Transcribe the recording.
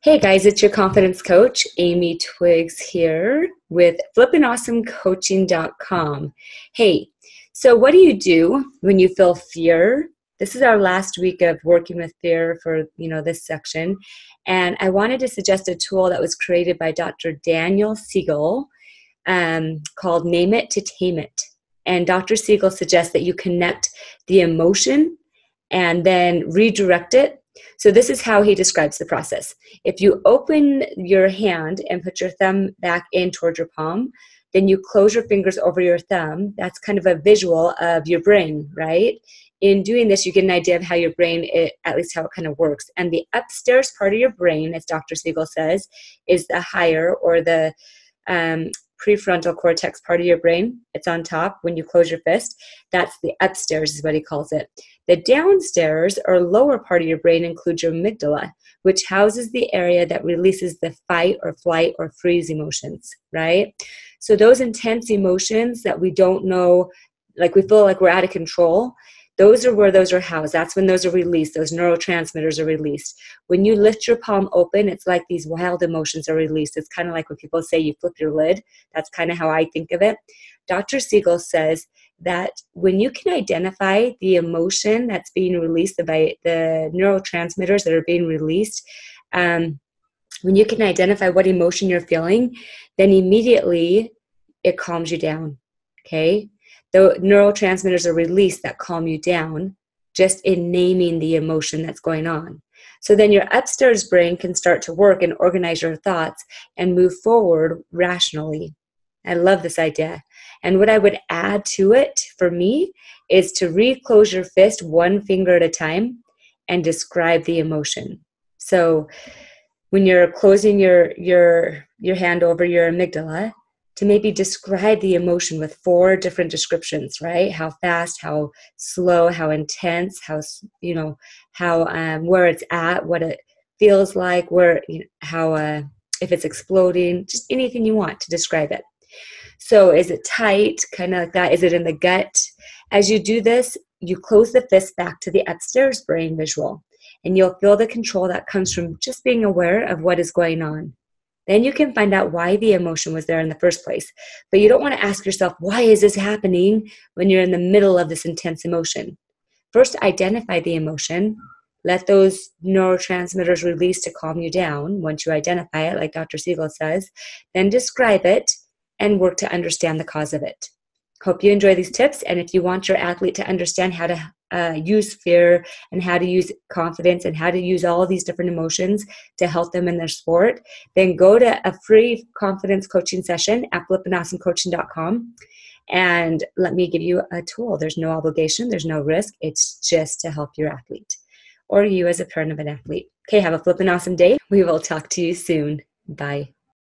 Hey guys, it's your confidence coach, Amy Twiggs here with flippinawesomecoaching.com. Hey, so what do you do when you feel fear? This is our last week of working with fear for, this section. And I wanted to suggest a tool that was created by Dr. Daniel Siegel called Name It to Tame It. And Dr. Siegel suggests that you connect the emotion and then redirect it. So this is how he describes the process. If you open your hand and put your thumb back in towards your palm, then you close your fingers over your thumb. That's kind of a visual of your brain, right? In doing this, you get an idea of how your brain, at least how it kind of works. And the upstairs part of your brain, as Dr. Siegel says, is the higher or the prefrontal cortex part of your brain. It's on top when you close your fist. That's the upstairs is what he calls it. The downstairs or lower part of your brain includes your amygdala, which houses the area that releases the fight or flight or freeze emotions, right? So those intense emotions that we don't know, like we feel like we're out of control, those are where those are housed. That's when those are released. Those neurotransmitters are released. When you lift your palm open, it's like these wild emotions are released. It's kind of like when people say you flip your lid. That's kind of how I think of it. Dr. Siegel says that when you can identify the emotion that's being released by the neurotransmitters that are being released, when you can identify what emotion you're feeling, then immediately it calms you down, okay? The neurotransmitters are released that calm you down just in naming the emotion that's going on. So then your upstairs brain can start to work and organize your thoughts and move forward rationally. I love this idea. And what I would add to it for me is to reclose your fist one finger at a time and describe the emotion. So when you're closing your hand over your amygdala, to maybe describe the emotion with 4 different descriptions, right? How fast, how slow, how intense, how where it's at, what it feels like, if it's exploding, just anything you want to describe it. So is it tight, kind of like that? Is it in the gut? As you do this, you close the fist back to the upstairs brain visual, and you'll feel the control that comes from just being aware of what is going on. Then you can find out why the emotion was there in the first place. But you don't want to ask yourself, why is this happening when you're in the middle of this intense emotion? First, identify the emotion. Let those neurotransmitters release to calm you down once you identify it, like Dr. Siegel says. Then describe it and work to understand the cause of it. Hope you enjoy these tips. And if you want your athlete to understand how to use fear and how to use confidence and how to use all of these different emotions to help them in their sport, then go to a free confidence coaching session at flippinawesomecoaching.com and let me give you a tool. There's no obligation. There's no risk. It's just to help your athlete or you as a parent of an athlete. Okay, have a flippin' awesome day. We will talk to you soon. Bye.